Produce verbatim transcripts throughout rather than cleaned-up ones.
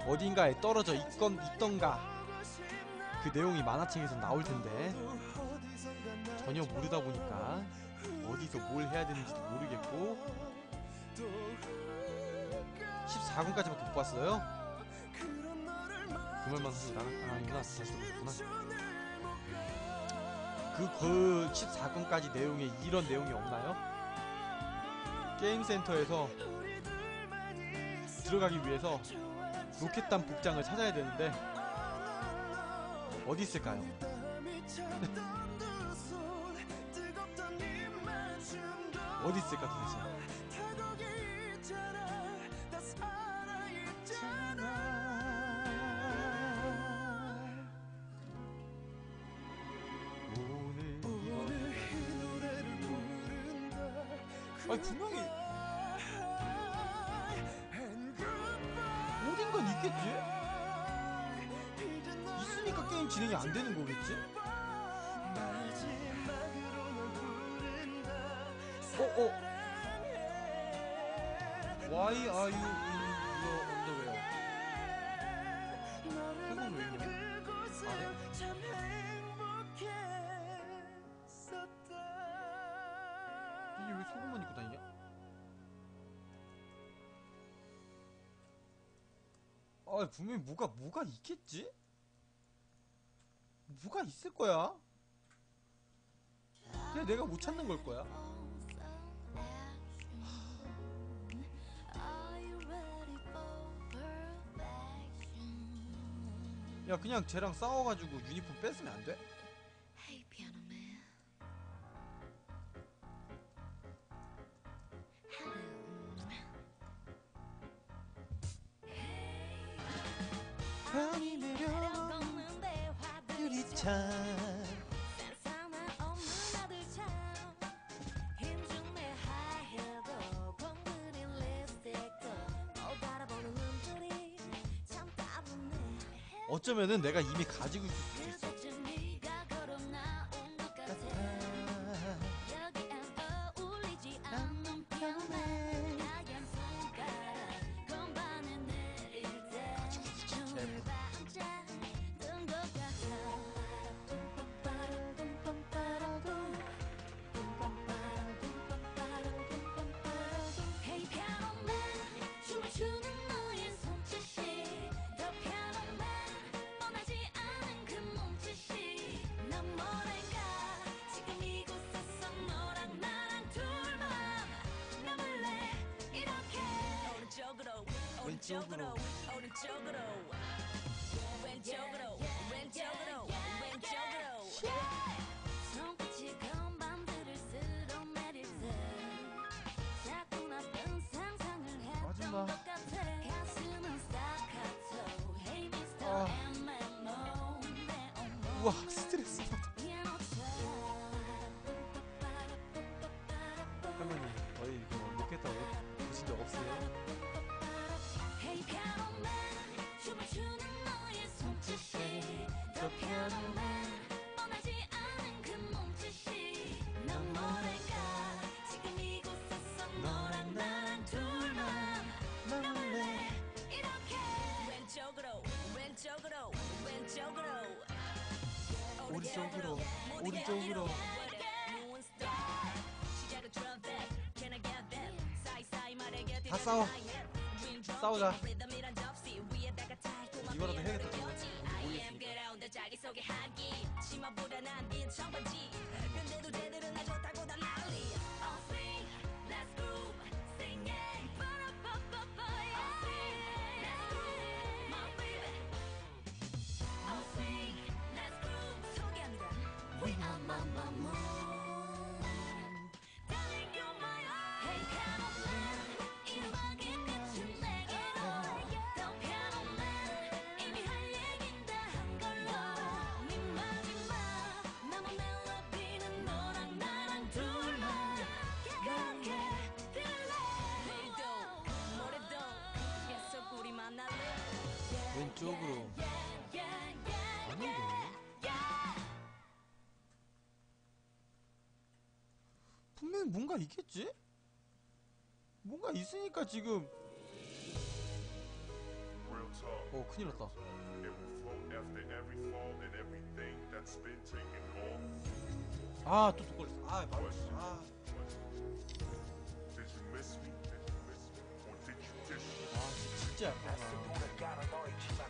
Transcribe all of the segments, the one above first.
어딘가에 떨어져 있건 있던가 그 내용이 만화책에서 나올텐데 전혀 모르다 보니까 어디서 뭘 해야 되는지도 모르겠고 십사 권까지밖에 못 봤어요? 그 말만 하시고 나가는구나. 다시 들어오셨구나. 그, 그 십사 권까지 내용에 이런 내용이 없나요? 게임센터에서 들어가기 위해서 로켓단 복장을 찾아야 되는데 어디 있을까요? 어디 있을까 도대체? 아니 분명히 어딘간 있겠지? 있으니까 게임 진행이 안 되는 거겠지? 어, 어. Why are you in your underwear? 그건 왜 있냐? 이게 왜 속옷만 입고 다니냐? 아 분명히 뭐가 뭐가 있겠지? 뭐가 있을 거야? 그냥 내가 못 찾는 걸 거야? 야 그냥 쟤랑 싸워가지고 유니폼 뺐으면 안 돼? 편히 내려오는 유리창 어쩌면은 내가 이미 가지고 있을 수도 있어. 왼쪽으로 오른쪽으로 왼쪽으로 왼쪽으로 왼쪽으로 손끝이 건반들을 쓸어내릴 때 자꾸 나쁜 상상을 했던 것 같아 가슴은 스타카토 Hey 미스터 엠엠오 우와 스트레스 받아. 할머니 어디 뭐 로켓 타고 보신 적 없어요? 더 편안한 뻔하지 않은 그 몸짓이 넌 뭐랄까 지금 이곳에서 너랑 나랑 둘만 나 몰래 이렇게 왼쪽으로 왼쪽으로 왼쪽으로 오른쪽으로 오른쪽으로 다 싸워 싸우자. 이거라도 해야겠다. 왼쪽으로 아닌데 분명히 뭔가 있겠지? 뭔가 있으니까 지금 Real talk. 어 큰일 났다. 아 또 독 걸렸어. 아 맞았어. 아, 아 진짜 약하구나.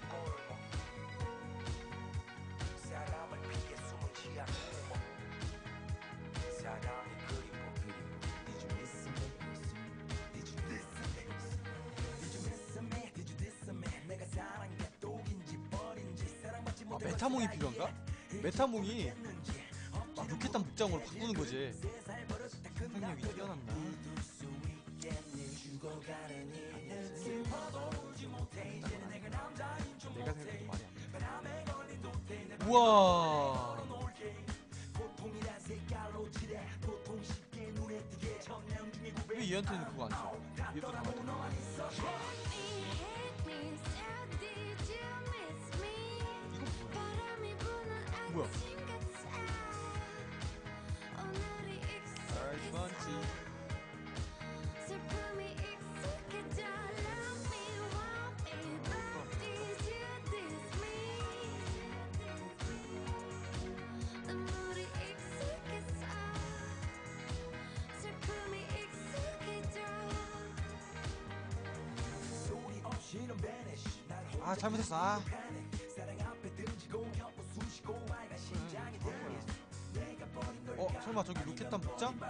아 메타몽이 필요한가? 메타몽이 막 로켓탄 복장으로 바꾸는 거지. 상상력이 뛰어난다. 내가 생각해도 말이 안 돼. 우와. 왜 얘한테는 그거 안 줘? 얘도 다 맞아. 이거 뭐야? 뭐야? 알펀치. 아 잘못했어. 아. 어 설마 저기 로켓탄 복장?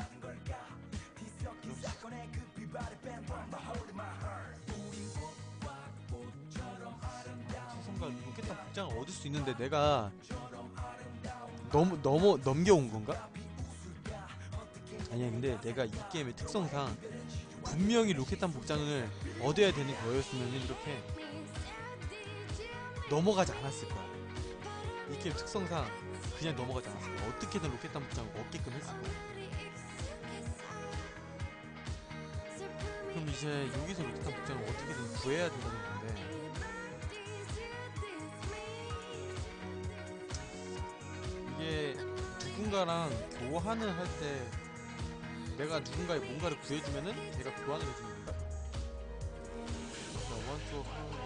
지성가 로켓탄 복장을 얻을 수 있는데 내가 너무 너무 넘겨온 건가? 아니야 근데 내가 이 게임의 특성상 분명히 로켓탄 복장을 얻어야 되는 거였으면 이렇게 넘어가지 않았을 거야. 이 게임 특성상 그냥 넘어가지 않았을 거야. 어떻게든 로켓탄 복장을 얻게끔 했을 거야. 그럼 이제 여기서 로켓탄 복장을 어떻게든 구해야 된다는 건데 이게 누군가랑 교환을 할 때 내가 누군가의 뭔가를 구해주면은 걔가 교환을 해주는 건가? 자, 원투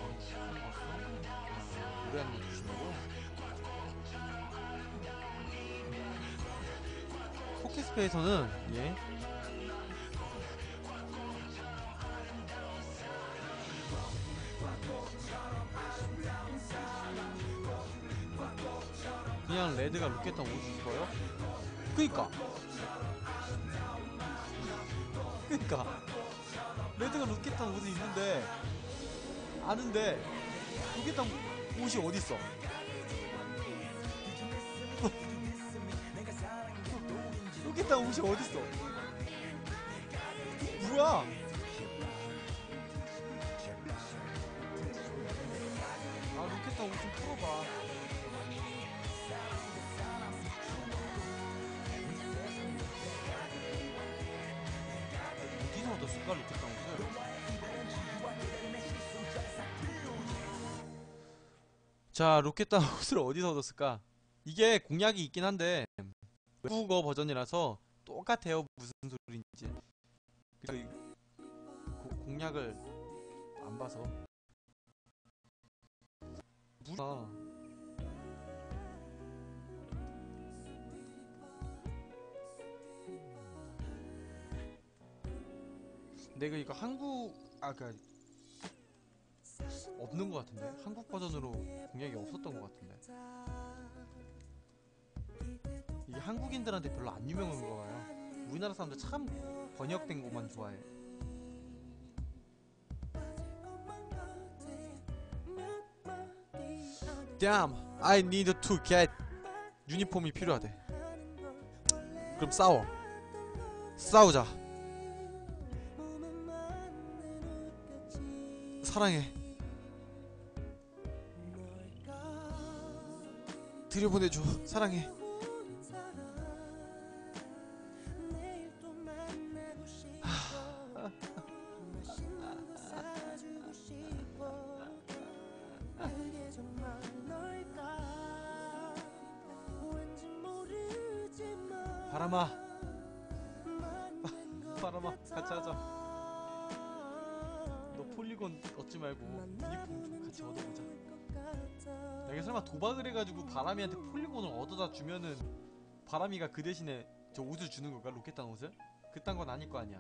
노래하는 거 조심하고. 포켓스페이서는 예 그냥 레드가 로켓탄 옷을 입어요? 그니까 그니까 레드가 로켓탄 옷을 입는데 아는데 로켓탄 옷이 어딨어? 로켓탄 옷이 어딨어? 뭐야? 아 로켓탄 옷 좀 풀어봐. 어디서 얻었을까 로켓탄 옷을? 자 로켓탄 옷을 어디서 얻었을까? 이게 공략이 있긴 한데 외국어 버전이라서 똑같아요 무슨 소리인지. 그래서 공략을 안 봐서 뭐야. 내가 이거 한국 아까 없는 것 같은데 한국 버전으로 공략이 없었던 것 같은데 이게 한국인들한테 별로 안 유명한 거 봐요. 우리나라 사람들 참 번역된 것만 좋아해. Damn, I need to get 유니폼이 필요하대. 그럼 싸워. 싸우자. 사랑해. 들여보내줘. 사랑해. 바람아. 바람아 같이 하자. 너 폴리곤 얻지 말고 유니폼 좀 같이 얻어보자. 이게 설마 도박을 해가지고 바람이한테 폴리곤을 얻어다 주면은 바람이가 그 대신에 저 옷을 주는 건가? 로켓단 옷을? 그딴 건 아닐 거 아니야.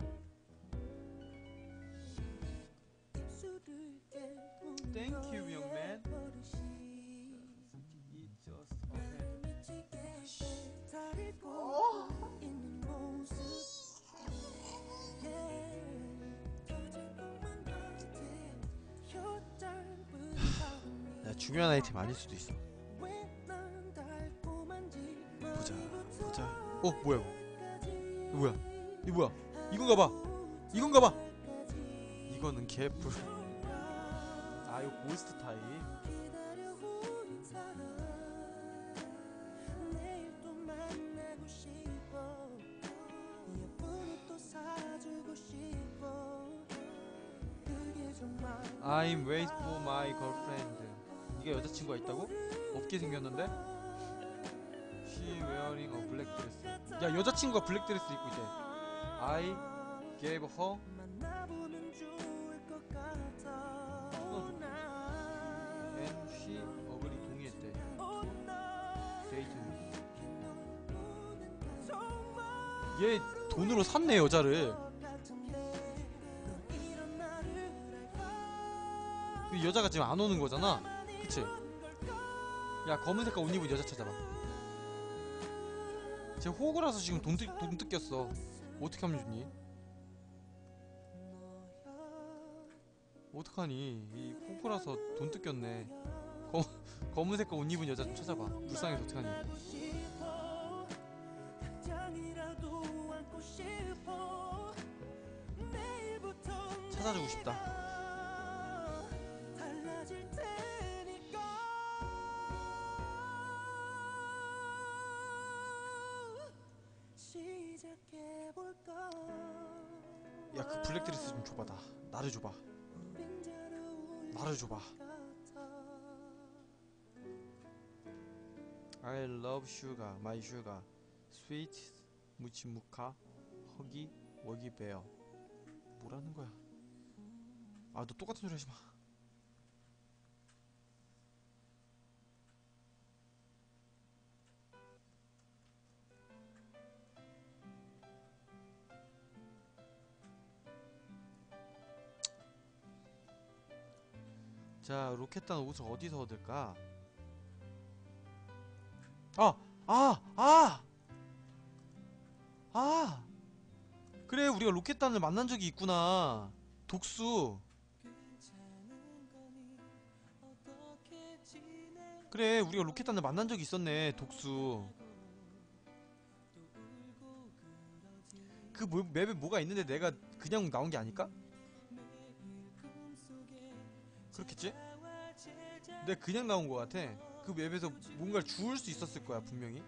Thank you, young man. It just 야, 중요한 아이템 아닐 수도 있어. 보자, 보자. 어, 뭐야 이거? 이거 뭐야? 이거 뭐야? 이건가 봐. 이건가 봐. 이거는 개뿔. 아, 이거 고스트 타입. I'm wait for my girlfriend. 이게 여자친구가 있다고? 없게 생겼는데? She wearing a black dress. 야, 여자친구가 블랙 드레스 입고 있대. I gave her. And she agree, 동의했대. Date me. 얘 돈으로 샀네 여자를. 그 여자가 지금 안 오는 거잖아. 그치? 야, 검은 색깔 옷 입은 여자 찾아봐. 쟤 호구라서 지금 돈, 뜯, 돈 뜯겼어. 어떻게 하면 좋니? 어떡하니? 이 호구라서 돈 뜯겼네. 검, 검은 색깔 옷 입은 여자 좀 찾아봐. 불쌍해서 어떡하니? 찾아주고 싶다. 야, 그 블랙 드레스 좀 줘봐. 나 나를 줘봐. 나를 줘봐. I love sugar, my sugar, sweet, 무치무카, 허기, 워기 베어. 뭐라는 거야? 아, 너 똑같은 소리 하지 마. 자, 로켓단 옷을 어디서 얻을까? 아! 아! 아! 아! 그래, 우리가 로켓단을 만난 적이 있구나. 독수. 그래, 우리가 로켓단을 만난 적이 있었네. 독수. 그 뭐, 맵에 뭐가 있는데 내가 그냥 나온 게 아닐까? 그렇겠지? 내가 그냥 나온 거 같아. 그 맵에서 뭔가를 주울 수 있었을 거야, 분명히.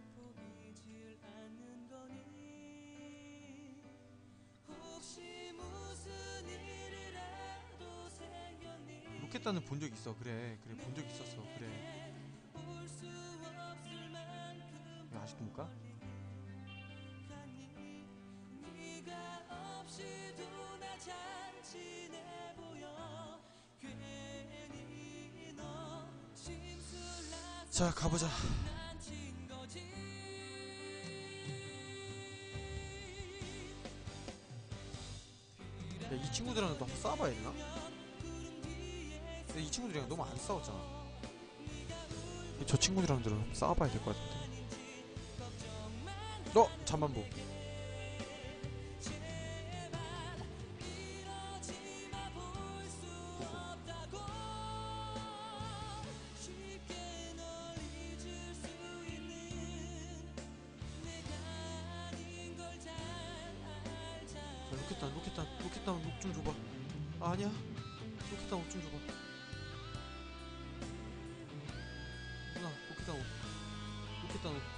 로켓단은 본 적 있어. 그래, 그래, 본 적 있었어. 그래. 야, 아직도 못 가? 자, 가보자. 야, 이 친구들이랑 또 한번 싸워봐야 되나? 근데 이 친구들이랑 너무 안 싸웠잖아. 저 친구들이랑들은 한번 싸워봐야 될 것 같은데. 너! 잠만보. 로켓단, 로켓단, 로켓단 옷 좀 줘봐. 아, 아니야. 로켓단 옷 좀 줘봐. 누나, 로켓단 옷. 로켓단 옷.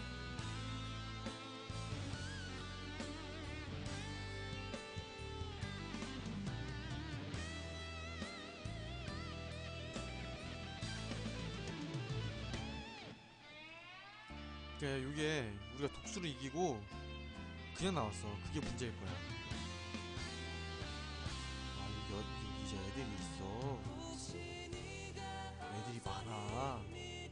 그래, 요게 우리가 독수를 이기고 그냥 나왔어. 그게 문제일 거야. 아, 여기, 여기 이제 애들이 있어. 애들이 많아.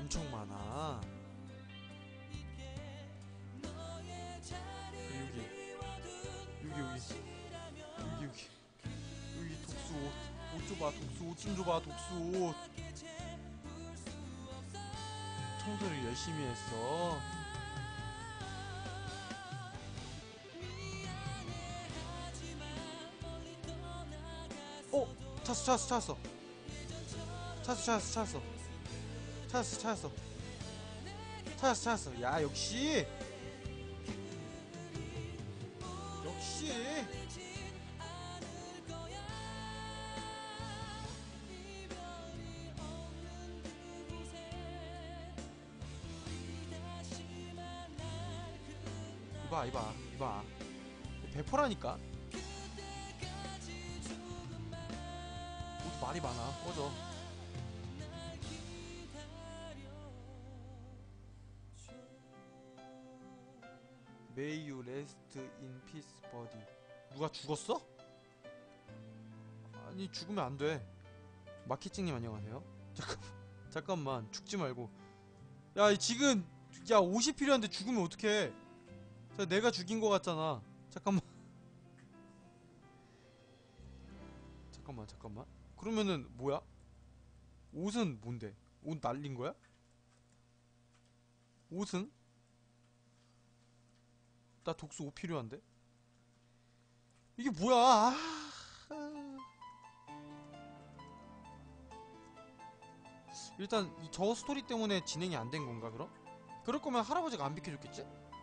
엄청 많아. 그리고 여기 여기 여기 여기 여기 여기 독수 옷. 옷 줘봐. 독수 옷 좀 줘봐. 독수 옷. 청소를 열심히 했어. 어? 찾았어 찾았어 찾았어 찾았어 찾았어 찾았어 찾았어 찾았어 찾았어 찾았어. 야 역시 역시 이봐 이봐 이봐 배포라니까. 옷 말이 많아. 꺼져. May you rest in peace, buddy. 누가 죽었어? 아니 죽으면 안 돼. 마키찡님 안녕하세요. 잠깐만 잠깐만 죽지 말고. 야 지금 야 옷이 필요한데 죽으면 어떡해. 자, 내가 죽인 거 같잖아. 잠깐만 잠깐만 잠깐만. 그러면은 뭐야? 옷은 뭔데? 옷 날린 거야? 옷은? 나 독수 옷 필요한데? 이게 뭐야? 아... 일단 이 저 스토리 때문에 진행이 안 된 건가 그럼? 그럴 거면 할아버지가 안 비켜줬겠지?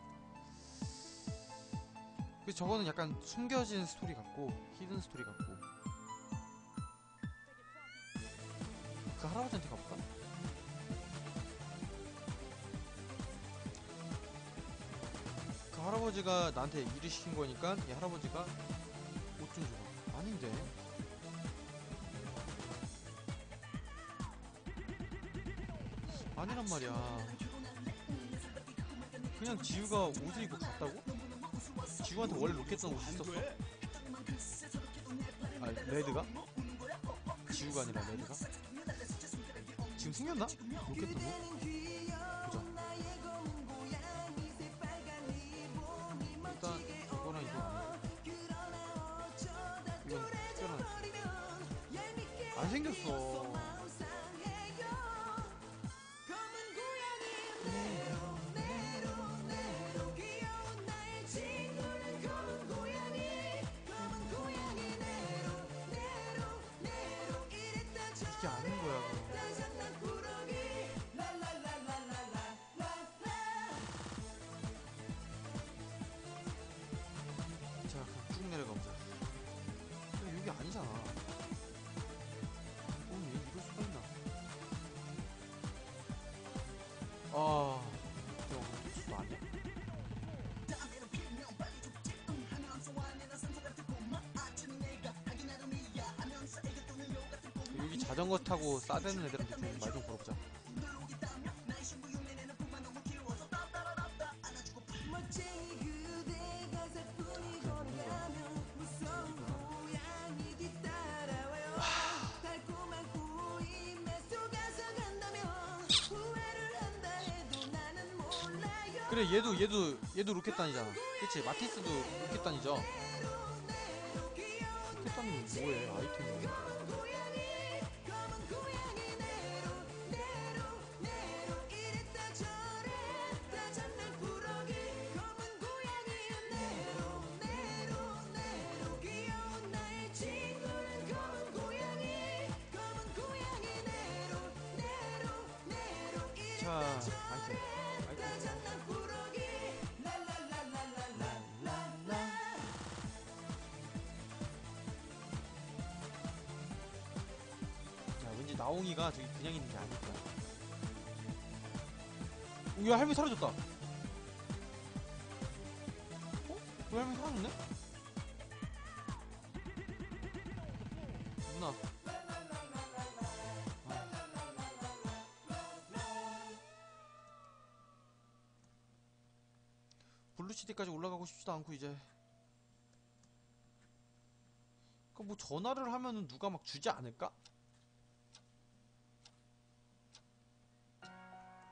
그래서 저거는 약간 숨겨진 스토리 같고 히든 스토리 같고. 그 할아버지한테 가볼까? 그 할아버지가 나한테 일을 시킨 거니까 이 할아버지가 옷 좀 줘봐. 아닌데? 아니란 말이야. 그냥 지우가 옷을 입고 갔다고? 지우한테 원래 로켓던 옷이 있었어? 아 레드가? 지우가 아니라 레드가? 지금 생겼나? 로켓던 옷? 보자. 일단 이거랑 이거 아니야. 이건 특별한 안 생겼어. 이게 아닌 거야 그럼. 자 그럼 쭉 내려가보자. 야, 여기 아니잖아. 어, 얘 이럴 수가 있나? 아, 저거 독수도 아니야? 여기 자전거 타고 싸대는 애들한테 좀 말 좀 걸어보자. 그래 얘도 얘도 얘도 로켓단이잖아. 그치? 마티스도 로켓단이죠? 로켓단은 뭐해? 아이템이. 자, 아이템. 아이템. 자, 왠지 나옹이가 저기 그냥 있는 게 아닐까. 오, 야, 할머니 사라졌다. 어? 왜 할머니 사라졌네? 누나. 블루시티까지 올라가고 싶지도 않고 이제. 그 뭐 전화를 하면은 누가 막 주지 않을까?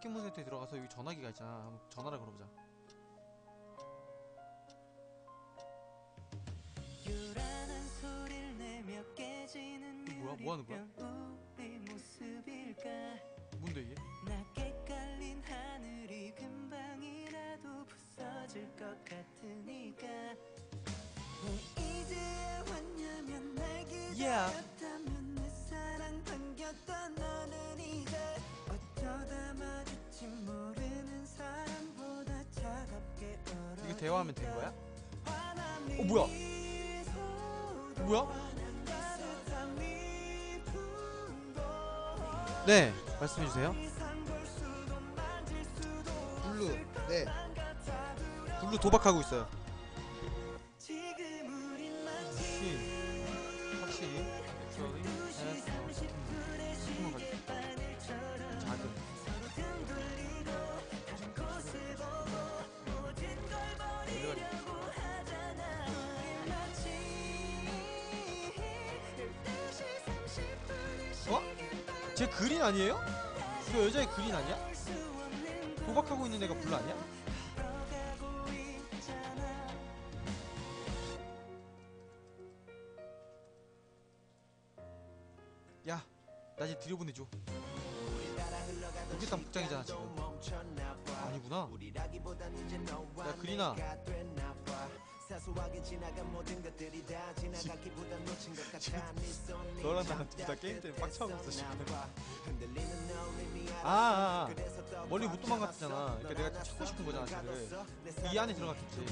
포켓몬 센터에 들어가서 여기 전화기가 있잖아. 한번 전화를 걸어보자. 요란한 소리를 내며 깨지는 이거 뭐야? 뭐 하는 거야? 우리 모습일까? 뭔데 이게? 낮게 깔린 하늘이 금방이라도 부서질 것 같으니까 왜 이제야 왔냐면 날 기다렸다면 내 사랑 반겼던 너는 이제 어쩌다 마주친 모르는 사람보다 차갑게 얼어 이거 대화하면 된 거야? 어 뭐야? 뭐야? 네, 말씀해주세요. 블루, 네. 블루 도박하고 있어요. 혹시, 확실히, 액션이, 포켓몬 가지고 작은. 어? 쟤 그린 아니에요? 이거 여자의 그린 아니야? 도박하고 있는 애가 블루 아니야? 야, 나 이제 들여보내줘. 여기다 복장이잖아 지금. 아니구나. 야 그린아, 너랑 나랑 둘 다 게임 때문에 빡쳐하고 있어 지금. 아, 아, 아. 멀리 못 도망갔잖아. 그러니까 내가 좀 찾고 싶은 거잖아 지금. 이 안에 들어갔겠지.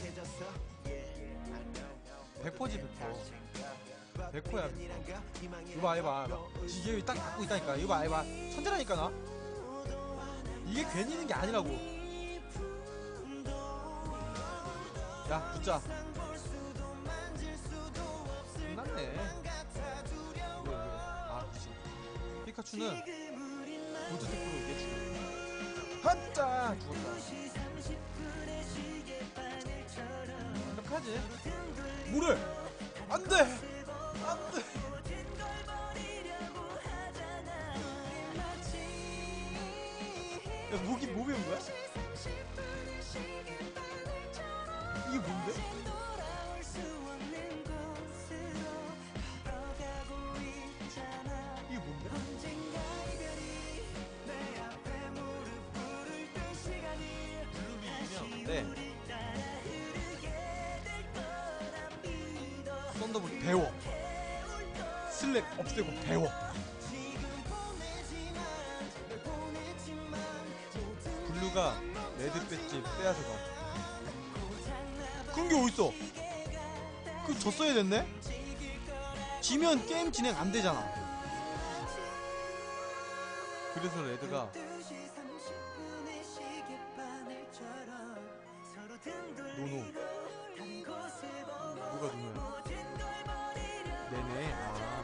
백 퍼지 백 퍼. 백 퍼야. 이거 봐, 이거 봐. 이게 딱 갖고 있다니까. 이거 봐, 이거 봐. 천재라니까 나. 이게 괜히 있는 게 아니라고. 야, 붙자. 끝났네. 왜, 왜? 아, 그치. 피카츄는 보드 테크로 이게 죽여. 한자! 죽었다. 완벽하지? 뭐래? 안 돼! 안 돼! 야, 목이 뭐 배운 거야? 이게 뭔데? 이게 뭔데? 블루비면 네. 썬더볼트 배워. 슬랙 없애고 배워. 블루가 레드 배지 빼앗아가. 그런 게 어딨어? 그 졌어야 됐네? 지면 게임 진행 안 되잖아. 그래서 레드가 노노. 뭐가 노노야? 네네. 아.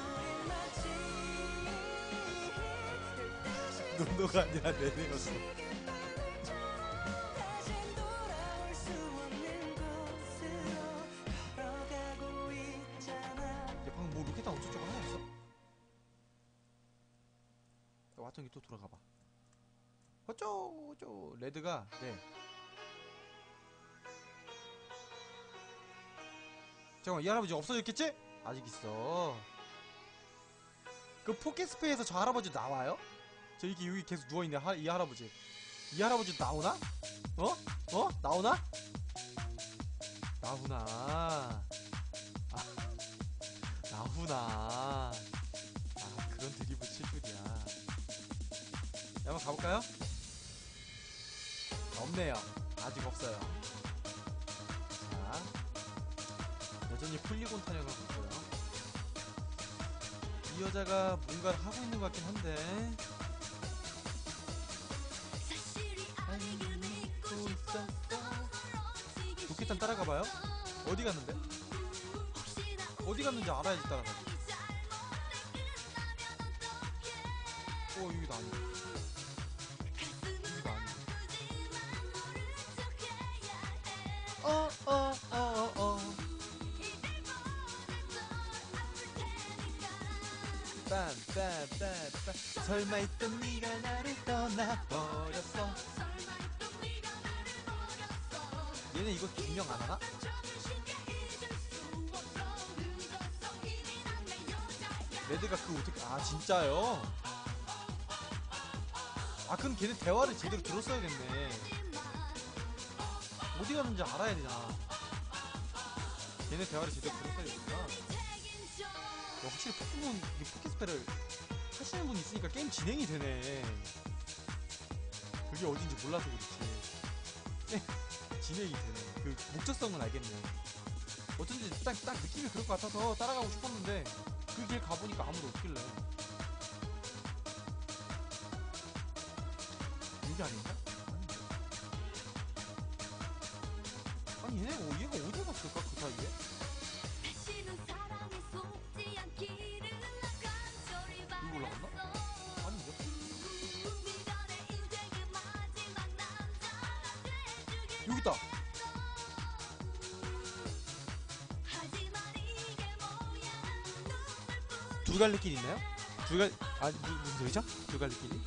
노노가 아니라 네네였어. 방금 뭐 로켓탄 어쩌고저쩌고 하나 있어? 왔던 게 또 돌아가봐. 어쩌고 어쩌고. 레드가 네. 잠깐만, 이 할아버지 없어졌겠지? 아직 있어. 그 포켓스페이에서 저 할아버지 나와요? 저 이게 여기 계속 누워있네. 하, 이 할아버지. 이 할아버지 나오나? 어? 어? 나오나? 나오나. 아, 나오나. 아, 그런 드리블 칠 줄이야. 한번 가볼까요? 없네요. 아직 없어요. 자, 여전히 폴리곤 타령하고 있고요. 이 여자가 뭔가를 하고 있는 것 같긴 한데. 로켓탄 따라가봐요. 어디 갔는데? 어디 갔는지 알아야지 따라가지. 어, 여기도 아니야. 여기도 아니야. 어, 어, 어, 어, 어. 빰, 빰, 빰, 빰. 설마 있던 네가 나를 떠나. 떠나버렸어. 얘네 이거 증명 안 하나? 레드가 그 어떻게 아 진짜요? 아 그럼 걔네 대화를 제대로 들었어야겠네. 어디 가는지 알아야 되잖아. 걔네 대화를 제대로 들었어야 되구나. 확실히 포켓몬 이 포켓스펠을 하시는 분이 있으니까 게임 진행이 되네. 그게 어딘지 몰라서 그렇지. 진행이 되네. 그 목적성은 알겠네. 어쩐지 딱, 딱 느낌이 그럴 것 같아서 따라가고 싶었는데 그 길 가보니까 아무도 없길래. 여기 아닌가? 아니 얘네 어, 얘가 어디 갔을까 그 사이에? 이거 올라갔나? 아닌데? 여기 있다. 둘갈래길 있나요? 둘갈 아 무, 무슨 소리죠? 둘갈래길이?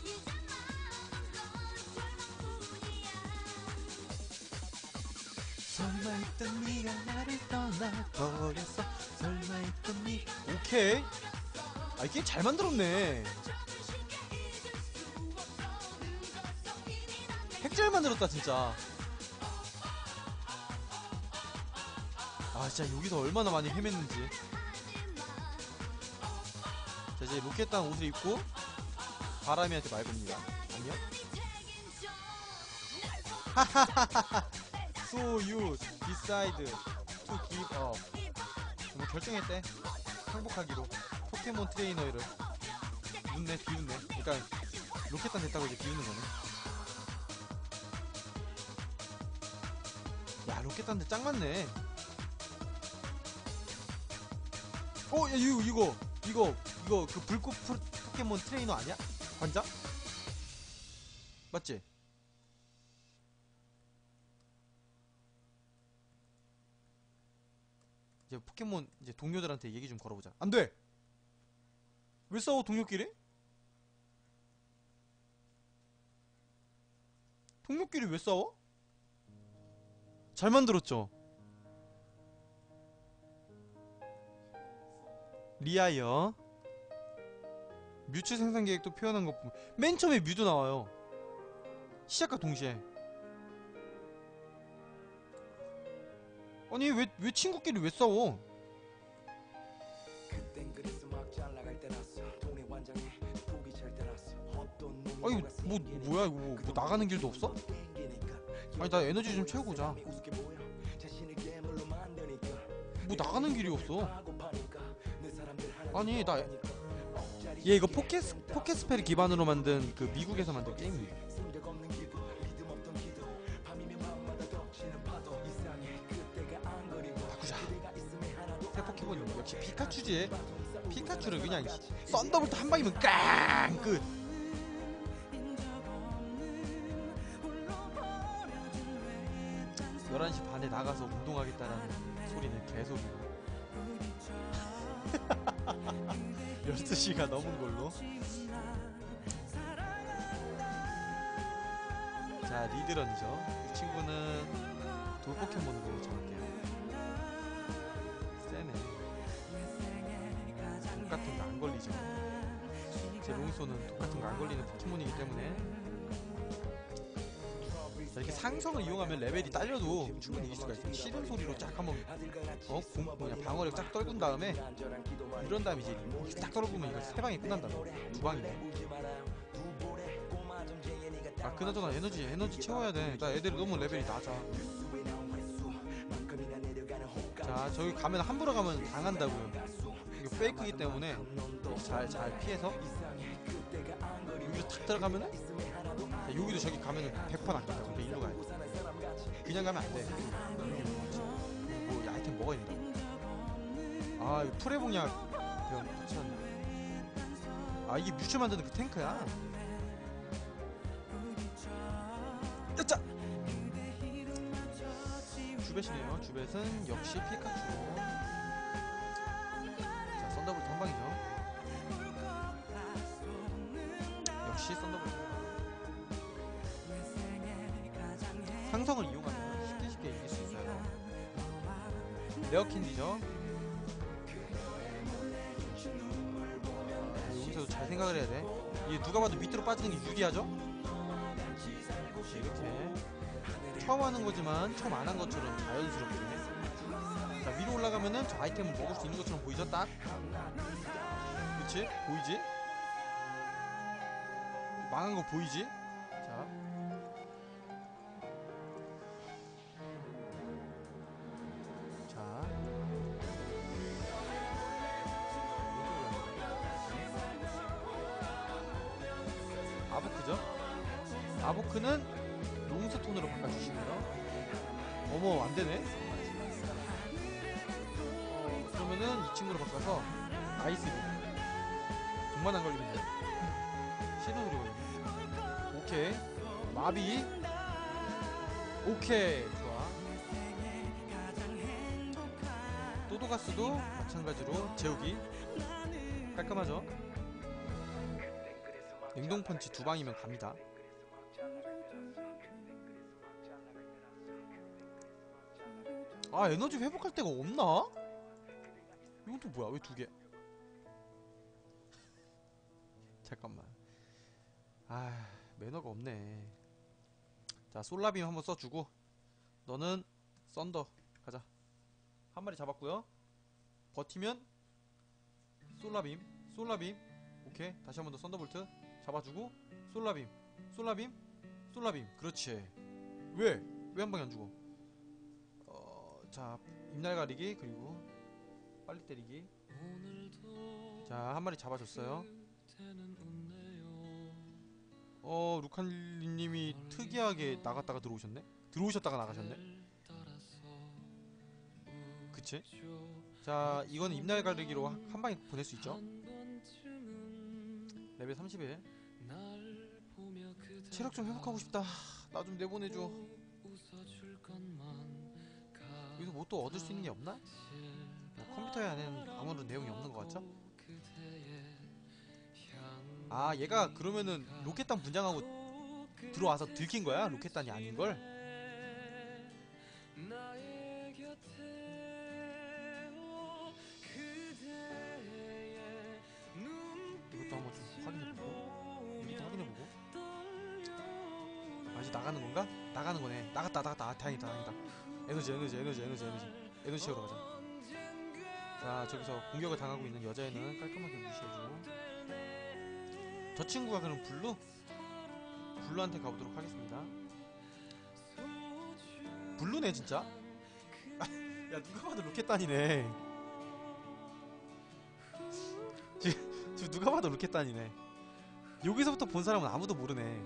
설마 있던 네가 나를 떠나버렸어. 설마 있던 네 오케이. 아 이게 잘 만들었네. 핵잘 만들었다 진짜. 아 진짜 여기서 얼마나 많이 헤맸는지. 자 이제 로켓단 옷을 입고 바람이한테 말 겁니다. 안녕? 하하하하. So you decide to give up. 뭐 결정했대. 항복하기로. 포켓몬 트레이너를 웃네 비웃네. 그러니까 로켓단 됐다고 이제 비웃는 거네. 야 로켓단들 짱 많네. 어, 야, 이거, 이거, 이거, 이거, 그 불꽃 프로, 포켓몬 트레이너 아니야? 관장? 맞지? 이제 포켓몬, 이제 동료들한테 얘기 좀 걸어보자. 안 돼! 왜 싸워, 동료끼리? 동료끼리 왜 싸워? 잘 만들었죠? 리아이어 뮤츠 생산 계획도 표현한 것 보면 맨 처음에 뮤도 나와요. 시작과 동시에. 아니 왜, 왜 친구끼리 왜 싸워? 아니 뭐 뭐야 이거 뭐, 뭐 나가는 길도 없어? 아니 나 에너지 좀 채우고 자. 뭐 나가는 길이 없어. 아니 나 얘 이거 포켓 포켓스펠 기반으로 만든 그 미국에서 만든 게임이에요. 바꾸자. 새 포켓몬 역시 피카츄지. 피카츄를 그냥 썬더볼트 한 방이면 깡 끝. 열한 시 반에 나가서 운동하겠다라는 소리는 개소리고. 열두 시가 넘은 걸로. 자 리드런이죠. 이 친구는 돌 포켓몬으로 정할게요. 세네. 독 같은 거 안 걸리죠. 제 롱소는 독 같은 거 안 걸리는 포켓몬이기 때문에. 자, 이렇게 상성을 이용하면 레벨이 딸려도 충분히 이길 수가 있어요. 싫은 소리로 쫙 한번 어? 공, 뭐냐 방어력 쫙 떨군 다음에 이런 다음에 이제 이렇게 딱 떨어보면 이거 세 방이 끝난다고. 두 방이네. 아 그나저나 에너지 에너지 채워야 돼. 나 애들이 너무 레벨이 낮아. 자 저기 가면 함부로 가면 당한다고요. 이거 페이크이기 때문에 잘 잘 피해서 여기로 탁 들어가면은 자, 여기도 저기 가면은 백 퍼센트 낚인다. 근데 일로 가야 돼. 그냥 가면 안 돼. 뭐 아이템 뭐가 있나? 아 이거 프레봉약 배웠 붙였네. 아 이게 뮤츠 만드는 그 탱크야. 짜짜. 주벳이네요. 주벳은 역시 피카츄. 자 썬더볼트 한 방이죠. 역시 썬더볼트. 상성을 이용하면 쉽게 쉽게 이길 수 있어요. 레어 캔디죠. 여기서 잘 생각을 해야 돼. 이게 누가 봐도 밑으로 빠지는 게 유리하죠? 이렇게 처음 하는 거지만 처음 안 한 것처럼 자연스럽게. 자, 위로 올라가면은 저 아이템을 먹을 수 있는 것처럼 보이죠? 딱. 그치? 보이지? 망한 거 보이지? 자. 자. 아보크죠? 아보크는 롱스톤으로 바꿔주시고요. 어머, 안되네? 어, 그러면은 이 친구로 바꿔서 아이스로. 돈만 안 걸리면 돼. 시도를 걸리면. 오케이. 마비. 오케이. 좋아. 또도가스도 마찬가지로 재우기. 깔끔하죠? 냉동펀치 두 방이면 갑니다. 아, 에너지 회복할 데가 없나? 이건 또 뭐야? 왜 두 개? 잠깐만. 아, 매너가 없네. 자, 솔라빔 한번 써주고, 너는 썬더 가자. 한 마리 잡았고요. 버티면 솔라빔, 솔라빔. 오케이. 다시 한 번 더 썬더볼트 잡아주고, 솔라빔, 솔라빔, 솔라빔. 그렇지. 왜? 왜 한 방에 안 죽어? 어, 자, 입날 가리기 그리고 빨리 때리기. 자, 한 마리 잡아줬어요. 어, 루칸님이 특이하게 나갔다가 들어오셨네? 들어오셨다가 나가셨네? 그치? 자, 이거는 입날 가르기로 한 방에 보낼 수 있죠? 레벨 삼십일. 체력 좀 회복하고 싶다. 나 좀 내보내줘. 여기서 뭐 또 얻을 수 있는 게 없나? 뭐 컴퓨터에 안에는 아무런 내용이 없는 것 같죠? 아, 얘가 그러면은 로켓단 분장하고 들어와서 들킨 거야? 로켓단이 아닌 걸? 이것도 한번 좀 확인해보고, 이것도 확인해보고. 아직 나가는 건가? 나가는 거네. 나갔다, 나갔다. 아, 다행이다, 다행이다. 에너지, 에너지, 에너지, 에너지, 에너지. 에너지 채우러 가자. 자, 저기서 공격을 당하고 있는 여자애는 깔끔하게 무시해주고. 저 친구가 그럼 블루? 블루한테 가보도록 하겠습니다. 블루네 진짜? 야, 누가 봐도 로켓단이네. 지금, 지금 누가 봐도 로켓단이네. 여기서부터 본 사람은 아무도 모르네.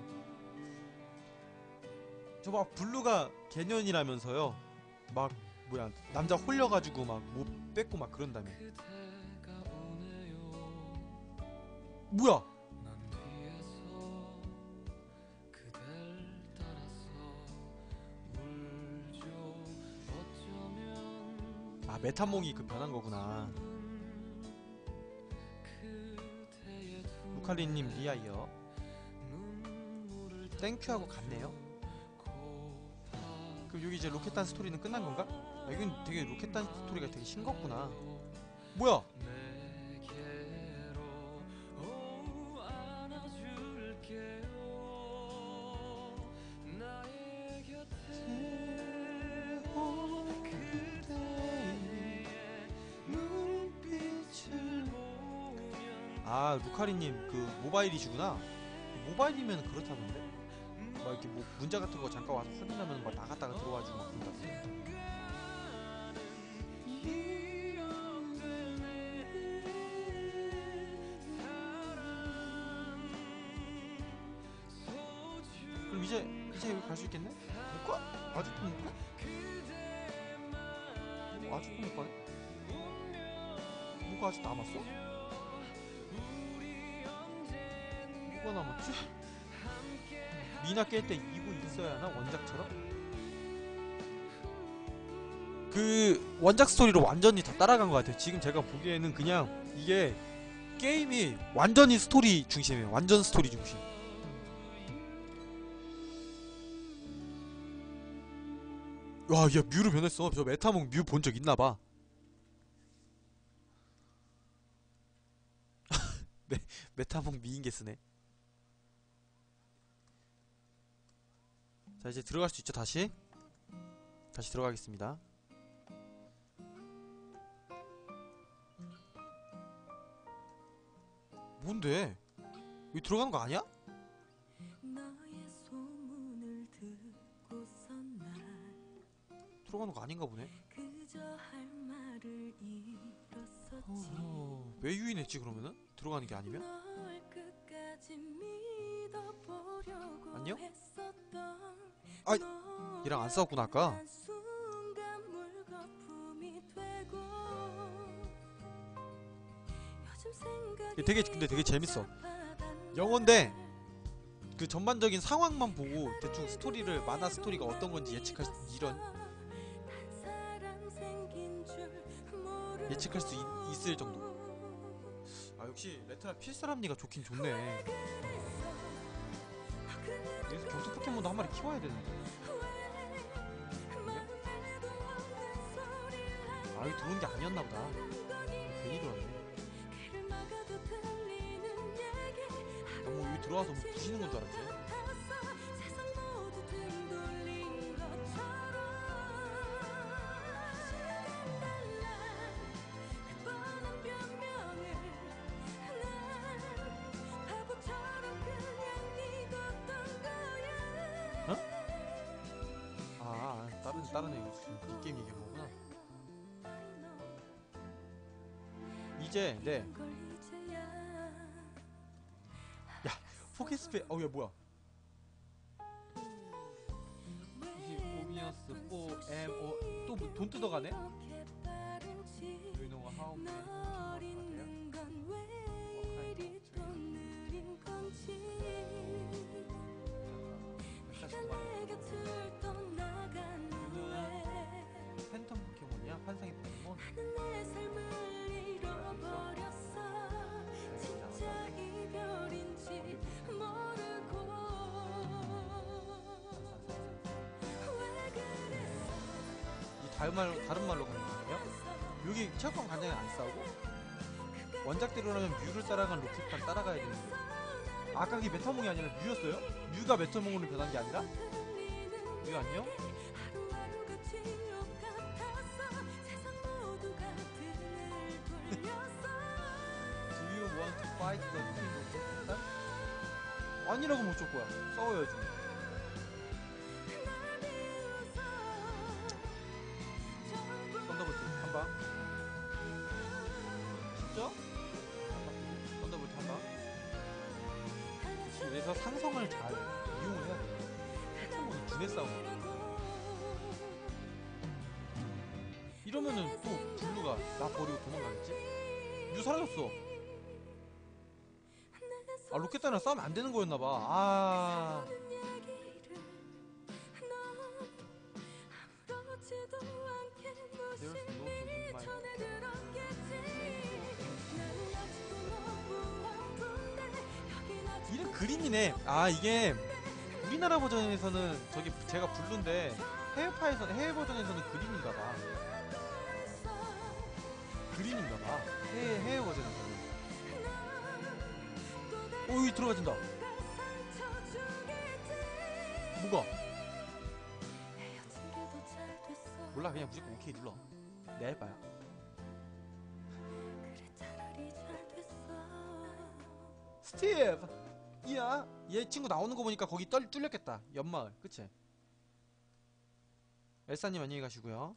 저 막 블루가 개년이라면서요. 막 뭐야, 남자 홀려가지고 막 못 뺏고 막 그런다며. 뭐야? 아, 메타몽이 그 변한 거구나. 루칼리님 리아이어 땡큐하고 갔네요. 그럼 여기 이제 로켓단 스토리는 끝난 건가? 아, 이건 되게 로켓단 스토리가 되게 싱겁구나. 뭐야? 아, 루카리님 그 모바일이시구나. 모바일이면 그렇다던데? 막 이렇게 뭐 문자 같은 거 잠깐 와서 확인하면 막 나갔다가 들어와주고 막 그런다던데. 그럼 이제 이제 여기 갈 수 있겠네? 못 가? 아직도 못 가? 뭐 아직도 못 가네? 뭐가 아직 남았어? 뭐가 남았지? 미나 깰 때 이 부 있어야 하나? 원작처럼? 그 원작 스토리로 완전히 다 따라간 것 같아요. 지금 제가 보기에는 그냥 이게 게임이 완전히 스토리 중심이에요. 완전 스토리 중심. 와, 야, 뮤로 변했어. 저 메타몽 뮤 본 적 있나봐. 메, 메타몽 미인개 쓰네. 자, 이제 들어갈 수 있죠, 다시? 다시 들어가겠습니다. 뭔데? 여기 들어가는 거 아니야? 너의 소문을 듣고선 날 들어가는 거 아닌가 보네. 그저 할 말을 잃었었지. 어, 왜 유인했지 그러면은? 들어가는 게 아니면? 널 끝까지 믿어보려고 안녕? 했었던 아이, 얘랑 안 싸웠구나 아까. 한 순간 물거품이 되고 요즘 생각이 얘 되게 근데 되게 재밌어. 복잡하단 영어인데 그 전반적인 상황만 보고 대충 스토리를 만화 스토리가 어떤 건지 예측할 수 이런 사람 생긴 줄 모르고 예측할 수 있, 있을 정도. 아 역시 레트나 필사람니가 좋긴 좋네. 여기서 경투 포켓몬도 한 마리 키워야 되는데. 아 여기 들어온 게 아니었나 보다. 괜히 들어왔네. 나 뭐 여기 들어와서 뭐 부시는 건 줄 알았지. 아 다른 다른 애 지금 이 게임 얘기한 거구나. 이제 네 포켓스페 어야 뭐야? 이십오 미너스 사 엠 오 또 돈 뜯어가네? Do you know how many Pokemon are there? 팬텀 포켓몬이야? 환상의 포켓몬? 이 다른 말로 다른 말로 가는 거예요? 여기 체육관 관장이 안 싸우고 원작대로라면 뮤를 따라간 로켓판 따라가야 되는데 아까 그게 메타몽이 아니라 뮤였어요? 뮤가 메타몽으로 변한 게 아니라? 뮤 안녕? Do you want to fight the king of Pakistan? 아니라고 못 줄 거야. 싸워야지. 썬더볼트 한 방. 진짜? 썬더볼트 한 방. 그래서 상성을 잘 이용을 해야 돼. 포켓몬은 두뇌 싸움. 이러면은 또 블루가 나 버리고 도망가겠지? 뮤 사라졌어. 아 로켓단이랑 싸우면 안 되는 거였나봐. 아. 이름 그림이네. 아 이게 우리나라 버전에서는 저기 제가 블루인데 해외파에서 해외 버전에서는 그림인가봐. 그림인가봐. 해외 해외 버전에서는. 오 여기 들어가진다. 뭐가? 몰라 그냥 무조건 오케이 눌러. 내 알바야. 스티브! 이야 얘 친구 나오는 거 보니까 거기 떨 뚫렸겠다. 연마을 그치? 엘사님 안녕히 가시고요.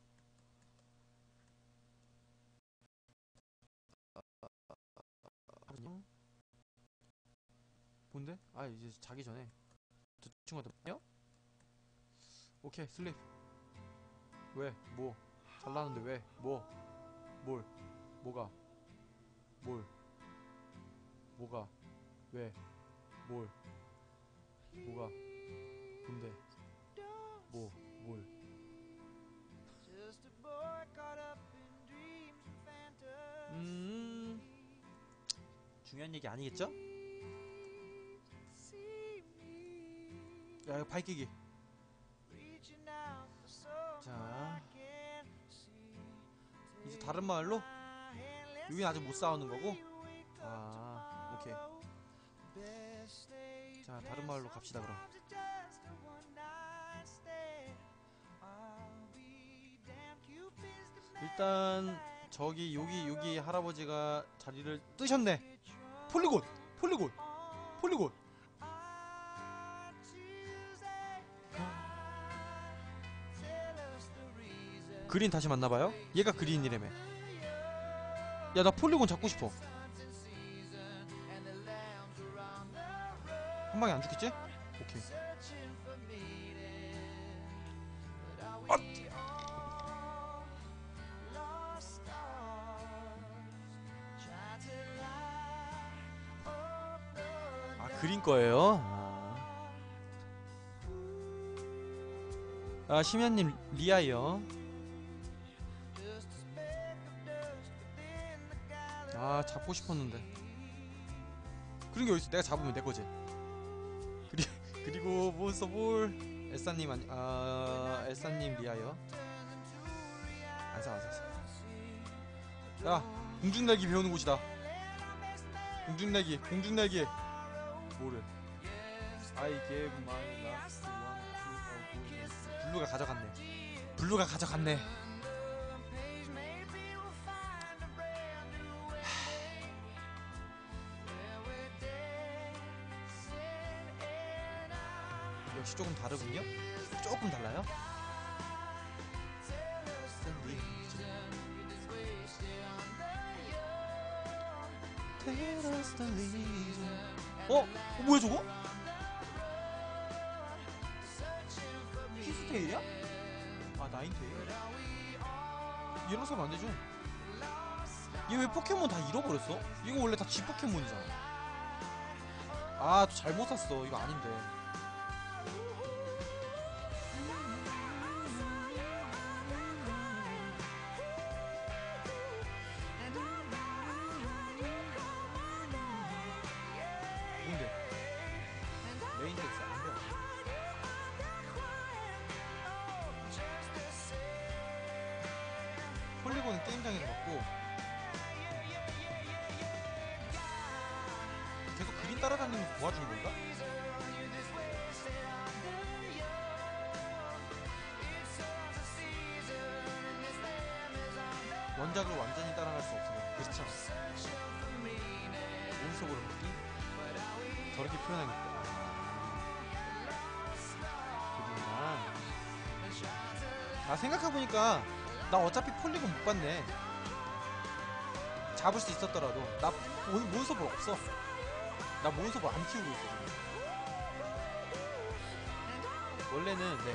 뭔데? 아 이제 자기 전에 저 친구한테 요 오케이 슬립. 왜? 뭐? 잘나는데 왜? 뭐? 뭘? 뭐가? 뭘? 뭐가? 왜? 뭘? 뭐가? 뭔데? 뭐? 뭘? 음 중요한 얘기 아니겠죠? 야 이거 발끼기. 자 다른 마을로? 여긴 아직 못 싸우는 거고? 아, 오케이. 자, 다른 마을로 갑시다 그럼. 일단 저기 여기 여기 할아버지가 자리를 뜨셨네. 폴리곤! 폴리곤! 폴리곤! 그린 다시 만나봐요? 얘가 그린이라며. 야, 나 폴리곤 잡고 싶어. 한 방에 안 죽겠지? 오케이. 아, 그린 거예요? 아, 아 심연님 리아요. 아, 잡고 싶었는데. 그런 게 어딨어? 내가 잡으면 내 거지. 그리, 그리고 몬스터볼 엘사님 아니 아 엘사님 리아요. 안사 안사 안사. 야, 공중날기 배우는 곳이다. 공중날기 공중날기. 뭐를? I gave my last one to a boy. 블루가 가져갔네. 블루가 가져갔네. 역시 조금 다르군요. 조금 달라요. 어? 어? 뭐야 저거? 히스테일이야? 아, 나인테일. 이런 사람 안 되죠? 얘 왜 포켓몬 다 잃어버렸어? 이거 원래 다 지 포켓몬이잖아. 아, 또 잘못 샀어. 이거 아닌데. 메인 텍스 안 돼. 폴리곤은 게임장에서 받고 계속 그린 따라다니면서 도와주는 건가? 원작을 완전히 따라갈 수 없어요. 그렇죠. 몬스터볼을 먹기? 저렇게 표현하겠다. 아, 생각해보니까 나 어차피 폴리곤 못 봤네. 잡을 수 있었더라도 나 몬, 몬스터볼 없어. 나 몬스터볼 안 키우고 있어 지금. 원래는 네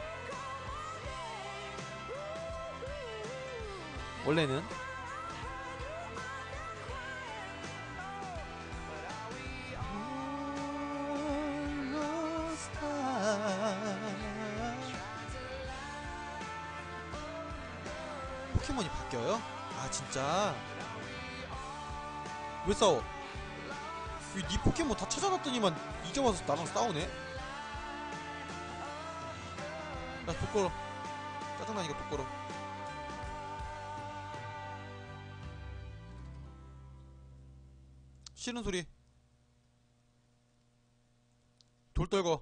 원래는 포켓몬이 바뀌어요? 아, 진짜? 왜 싸워? 니 포켓몬 다 찾아놨더니만 이제 와서 나랑 싸우네? 야, 독 걸어. 짜증나니까 독 걸어. 싫은 소리. 돌 떨궈.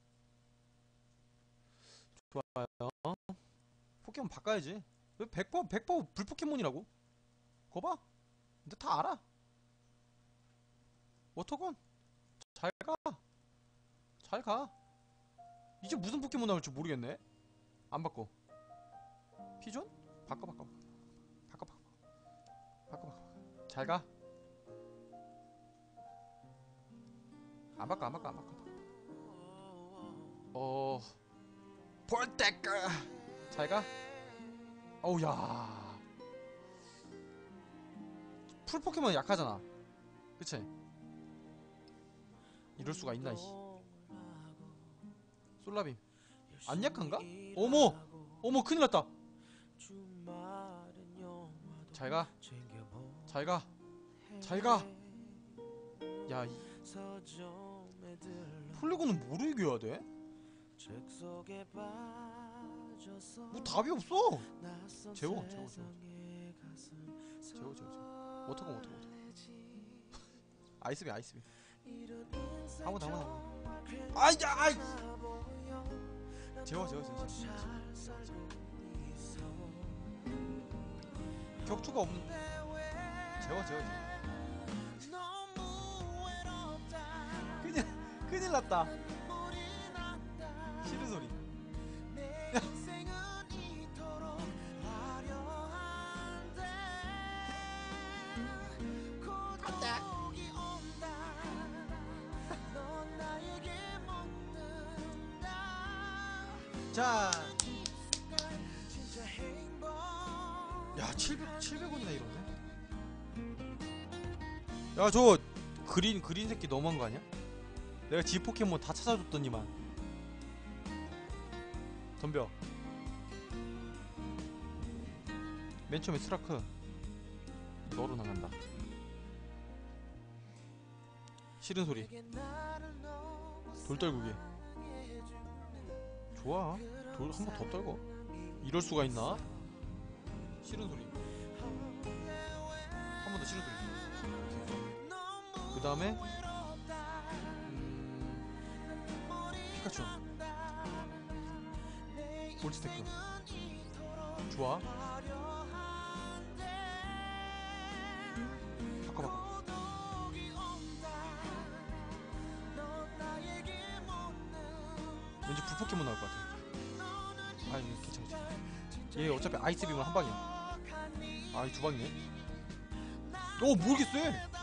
좋아요. 포켓몬 바꿔야지. 왜 백 퍼센트 백 퍼센트 불포켓몬이라고? 거봐. 근데 다 알아. 워터건 잘 가. 잘 가. 이제 무슨 포켓몬 나올지 모르겠네. 안 바꿔. 피존? 바꿔 바꿔 바꿔 바꿔 바꿔 바꿔. 잘 가. 안 바꿔 안 바꿔 안 바꿔. 어... 볼테크. 잘 가. 어우, 야, 풀 포켓몬 약하잖아. 그치? 이럴 수가 있나, 이씨. 솔라빔 안 약한가? 어머! 어머, 큰일 났다. 잘 가. 잘 가. 잘 가. 야, 이 폴리곤은 뭐로 이겨야 돼? 뭐 답이 없어. 재워, 재워, 재워. 재워 재워 재워. 워터건 워터건 워터건. 아이스비 아이스비. 아무나 아무나 아무나. 아이 야 아이. 재워 재워 재워 재워. 격투가 없는. 재워 재워 재워. 큰일 큰일 났다. 싫은 소리. 자, 야 칠백 칠백 원이나 이러네. 야 저 그린 그린 새끼 너무한 거 아니야? 내가 지 포켓몬 다 찾아줬더니만. 덤벼. 맨 처음에 스라크 너로 나간다. 싫은 소리. 돌떨구기. 좋아. 돌 한 번 더 떨고. 이럴 수가 있나? 싫은 소리. 한 번 더 싫은 소리. 그 다음에 음... 피카츄. 볼트테크. 좋아. 바꿔 바꿔. 왠지 불포켓몬 나올 것 같아. 아이 괜찮아 괜찮아. 얘 어차피 아이스빔은 한 방이야. 아이 두 방이네. 오 모르겠어.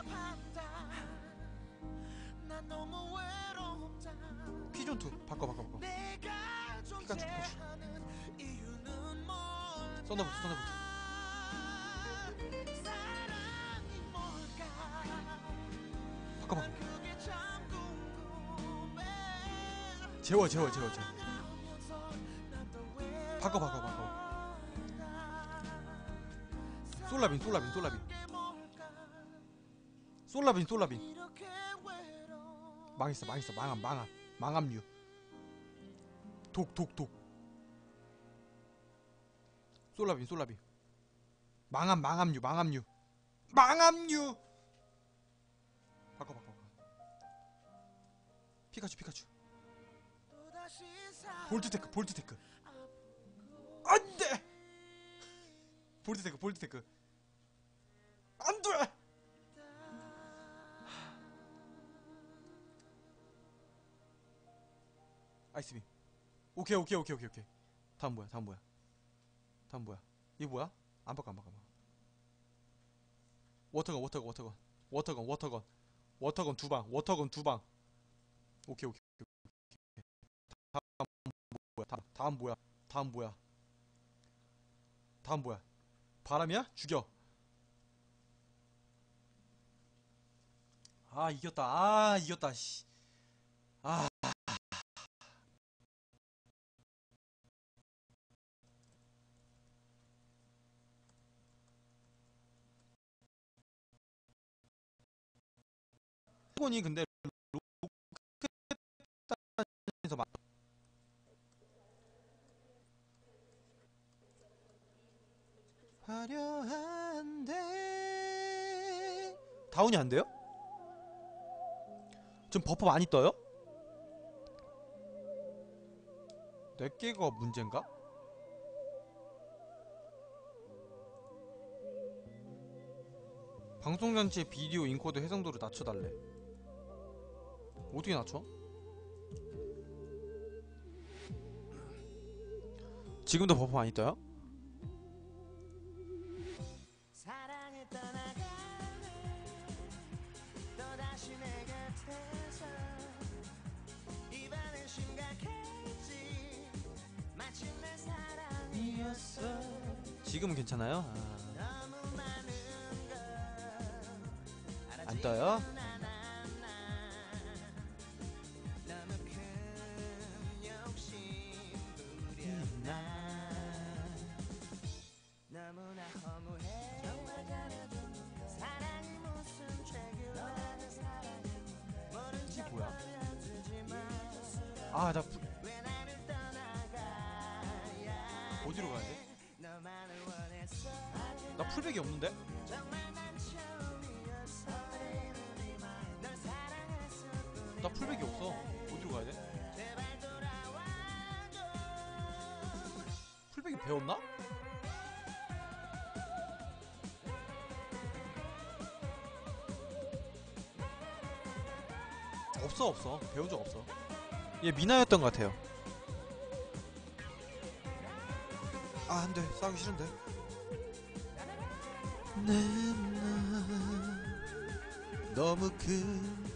피존투 바꿔 바꿔 바꿔. 피카츄 피카츄. 썬더부트 썬더부트. 바꿔 바꿔. 재워 재워 재워 재워. 바꿔 바꿔 바꿔. 솔라빈 솔라빈 솔라빈. 솔라빈 솔라빈. 망했어 망했어 망함 망함 망함류. 독 독 독. 솔라빈 솔라빈. 망함 망함류 망함류 망함류. 바꿔 바꿔 바꿔. 피카츄 피카츄. 볼트테크 볼트테크. 안돼. 볼트테크 볼트테크. 안돼. 아이스빔. 오케이 오케이 오케이 오케이 오케이. 다음 뭐야 다음 뭐야 다음 뭐야. 이거 뭐야? 안 바꿔 안 바꿔 안 바꿔. 워터건 워터건 워터건 워터건 워터건 워터건 두방 워터건 두방. 오케이 오케이 오케이. 다음 뭐야 다음, 다음 뭐야 다음 뭐야 다음 뭐야. 바람이야? 죽여. 아 이겼다. 아 이겼다. 씨. 아 이건이 근데 로켓단에서 막 화려한데 다운이 안 돼요? 좀 버퍼 많이 떠요? 내 개가 문제인가? 방송장치의 비디오 인코더 해상도를 낮춰달래. 어떻게 낮춰? 지금도 버퍼 많이 떠요? 지금은 괜찮아요? 아. 안 떠요? 이게 뭐야? 아, 나 부... 어디로 가야 돼? 나 풀백이 없는데? 나 풀백이 없어. 어디로 가야 돼? 풀백이 배웠나? 없어 없어. 배운 적 없어. 얘 미나였던 것 같아요. 아 안돼. 싸우기 싫은데. 내 너무 큰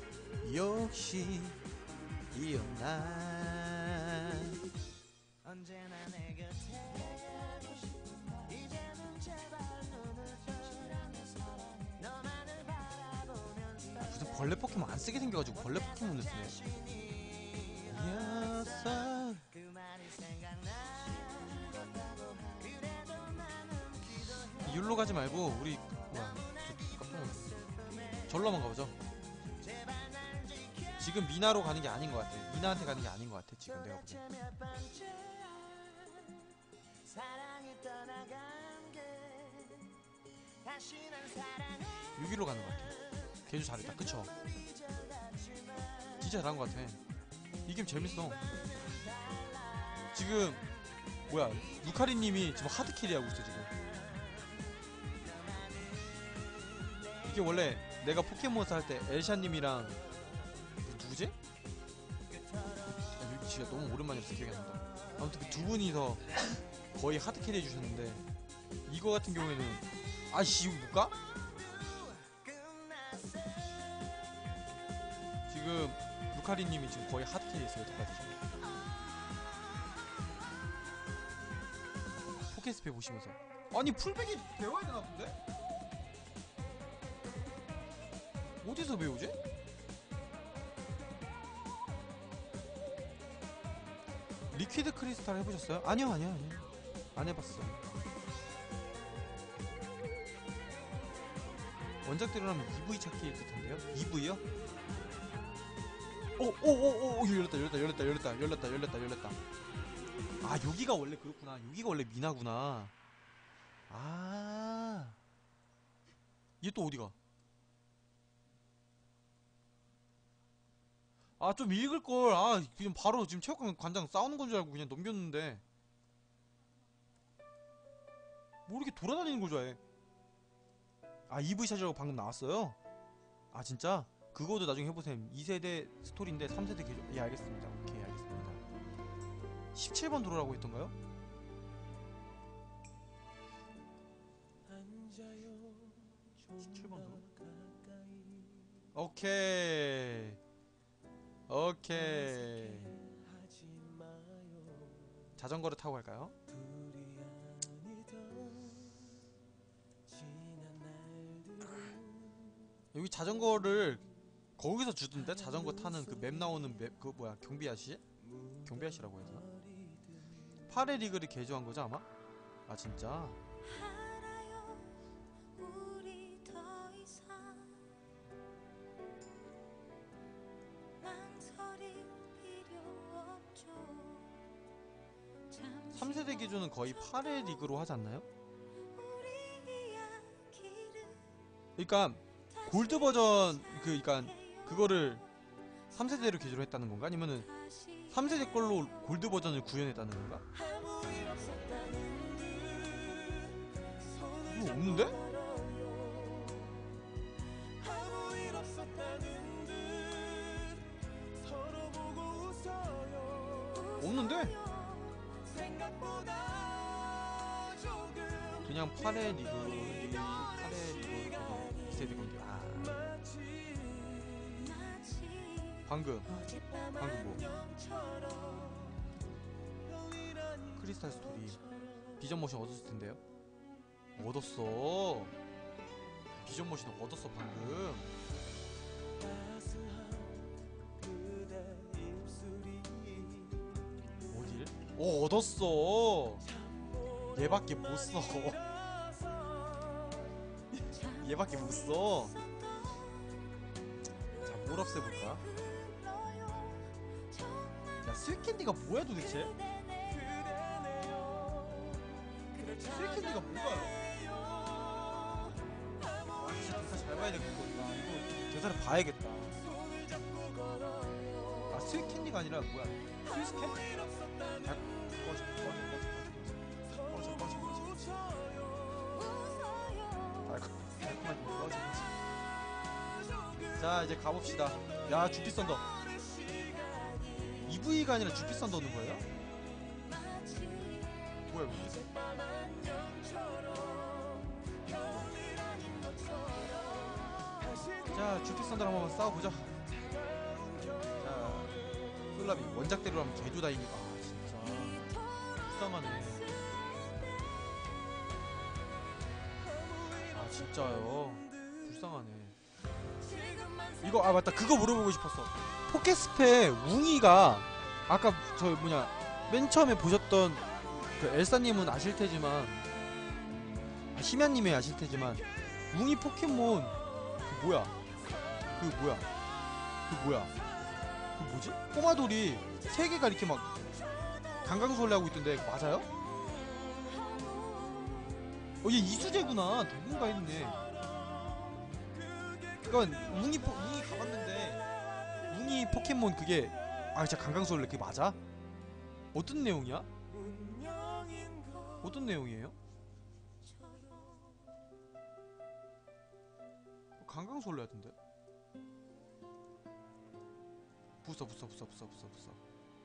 욕심이었나. 언제나 내 곁에 하고 싶어. 이제는 제발 눈을 떠라 내 사랑. 너만을 바라보면서 무슨 벌레 포켓몬 안 쓰게 생겨가지고 벌레 포켓몬을 쓰네. 였어. 그 말이 생각나. 그래도 나는 기도해. 율로 가지 말고 우리 뭐야 저 깜짝 놀랐네. 절로만 가보죠. 지금 미나로 가는 게 아닌 것 같아. 미나한테 가는 게 아닌 것 같아. 지금 내가 보기엔. 도대체 몇 번째야 사랑이 떠나간 게 다시 난 사랑을 여기로 가는 것 같아. 걔도 잘했다. 그쵸? 진짜 잘한 것 같아. 이 게임 재밌어. 지금 뭐야 루카리님이 지금 하드캐리하고 있어 지금. 이게 원래 내가 포켓몬스터 할 때 엘샤님이랑 누구지? 아, 진짜 너무 오랜만이라서 기억이 안 난다. 아무튼 그 두 분이서 거의 하드캐리 해주셨는데 이거 같은 경우에는 아씨 이거 못 가? 지금 루카리님이 지금 거의 하드캐리 했어요. 여태까지 포켓스페 보시면서. 아니 풀백이 배워야 되나 본데? 어디서 배우지? 리퀴드 크리스탈 해보셨어요? 아니요 아니요 아니요 안 해봤어. 원작대로 하면 이브이 찾기일 듯한데요? 이브이요? 오오오오 열렸다 열렸다 열렸다 열렸다 열렸다 열렸다 열렸다. 아 여기가 원래 그렇구나. 여기가 원래 미나구나. 아 얘 또 어디가? 아 좀 읽을걸. 아 그냥 바로 지금 체육관 관장 싸우는 건 줄 알고 그냥 넘겼는데 뭐 이렇게 돌아다니는 걸 좋아해. 아 이브이 찾으라고 방금 나왔어요? 아 진짜? 그거도 나중에 해보셈. 이 세대 스토리인데 삼 세대 개조. 예 알겠습니다. 오케이 알겠습니다. 십칠 번 들어오라고 했던가요? 십칠 번 들어? 오케이 오케이. 자전거를 타고 갈까요? 여기 자전거를 거기서 주던데? 자전거 타는 그 맵 나오는 맵 그 뭐야 경비 아저씨? 경비 아저씨라고 해야 되나? 팔의 리그를 개조한 거죠 아마? 아 진짜? 알아요 우리 더 이상 망설일 필요 없죠. 잠시 삼 세대 기준은 거의 팔의 리그로 하지 않나요? 우리 이야기를 그러니까 골드 버전 그 그러니까 그거를 삼 세대로 개조를 했다는 건가? 아니면은 다시 삼 세대 걸로 골드 버전을 구현했다는 건가? 아무 일 없었다는 듯 손을 이거 잡고 없는데? 걸어요. 아무 일 없었다는 듯 서로 보고 웃어요. 없는데? 생각보다 조금 그냥 팔의 리그 이 팔의 리그 그거 이 세대 건데. 아 마치 마치 방금 어젯밤 방금 뭐 안녕처럼 동일한 크리스탈 스토리 비전 모션 얻었을 텐데요? 얻었어. 비전 모션 얻었어 방금. 따스한 그대 입술이 어딜? 어 얻었어. 얘밖에 못 써. 얘밖에 못 써. 자, 뭘 없애볼까? 야, 스윗캔디가 뭐야 도대체? 스윗캔디가 뭔가요? 잘 봐야 되겠다. 이거 대사를 봐야겠다. 아 스윗 캔디가 아니라 뭐야? 스위스 캔? 달 꺼져 꺼져 꺼져 꺼져 꺼져 꺼져 꺼져. 달콤 달콤하게 꺼져. 자 이제 가봅시다. 야 주피 썬더. 이브이가 아니라 주피 썬더 넣는 거예요? 뭐야 이거? 자 주피 썬더 한번 싸워보자. 자 솔라비 원작대로 하면 개조다이니. 아 진짜 불쌍하네. 아 진짜요 불쌍하네. 이거 아 맞다 그거 물어보고 싶었어. 포켓스페 웅이가 아까 저 뭐냐 맨 처음에 보셨던 그 엘사님은 아실테지만 아, 희면님이 아실테지만 웅이 포켓몬 그 뭐야 그 뭐야 그 뭐야 그 뭐지? 꼬마돌이 세 개가 이렇게 막 강강술래 하고 있던데 맞아요? 어 얘 이수재구나. 누군가 했네. 그건 웅이 포, 웅이 가봤는데 웅이 포켓몬 그게 아 진짜 강강술래 그게 맞아? 어떤 내용이야? 어떤 내용이에요? 강강술래 하던데? 부숴 부숴 부숴 부숴 부숴 부숴.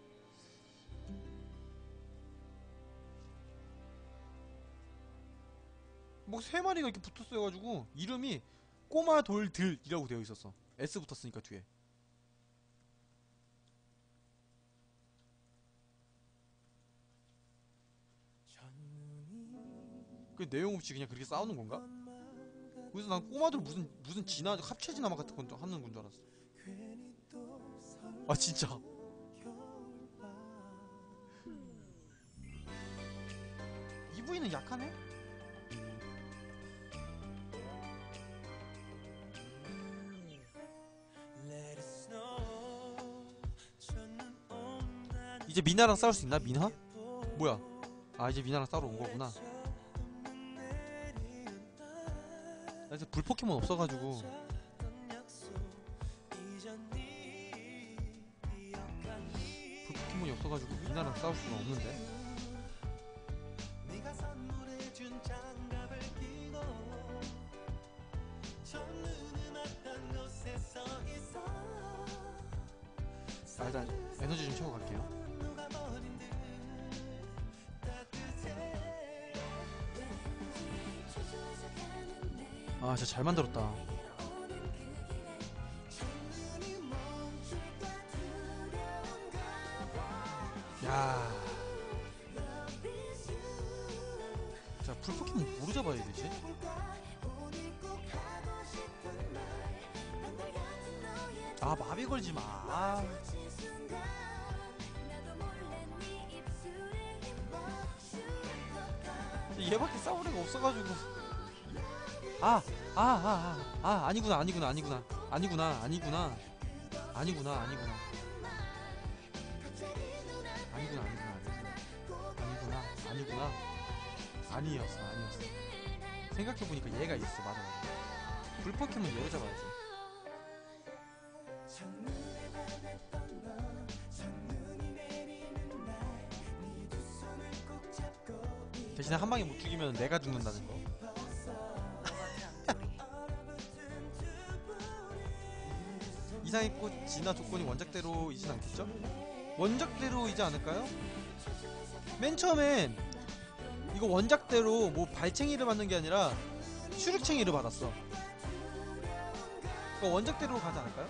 뭐 세 마리가 이렇게 붙었어가지고 이름이 꼬마 돌들이라고 되어 있었어. S 붙었으니까 뒤에. 그 내용 없이 그냥 그렇게 싸우는 건가? 그래서 난 꼬마들 무슨 무슨 진화 합체 진화 같은 건 하는 건 줄 알았어. 아 진짜. 이브이는 약하네? 이제 미나랑 싸울 수 있나? 미나? 뭐야? 아 이제 미나랑 싸우러 온 거구나. 나 이제 불 포켓몬 없어가지고 불 포켓몬이 없어가지고 미나랑 싸울 수가 없는데. 아 일단 에너지 좀 채우고 갈게요. 아 진짜 잘 만들었다. 야. 자 풀포켓몬 뭐로 잡아야 되지? 아 마비 걸지마. 아. 얘밖에 싸울 애가 없어가지고. 아, 아, 아, 아, 아, 아니구나, 아니구나, 아니구나, 아니구나, 아니구나, 아니구나, 아니구나, 아니구나, 아니구나, 아니구나, 아니구나, 아니었어, 아니었어. 생각해보니까 얘가 있어, 맞아, 맞아. 불포켓몬 얘를 잡아야지. 대신에 한 방에 못 죽이면 내가 죽는다는 거. 이상의 꽃 진화 조건이 원작대로이진 않겠죠? 원작대로이지 않을까요? 맨 처음엔 이거 원작대로 뭐 발챙이를 받는 게 아니라 수륙챙이를 받았어. 그러니까 원작대로 가지 않을까요?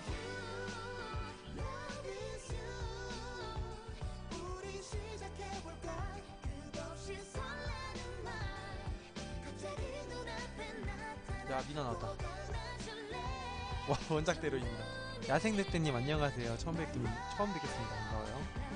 야 미나 나왔다. 와 원작대로입니다. 야생늑대님 안녕하세요. 처음 뵙긴 처음 뵙겠습니다. 반가워요.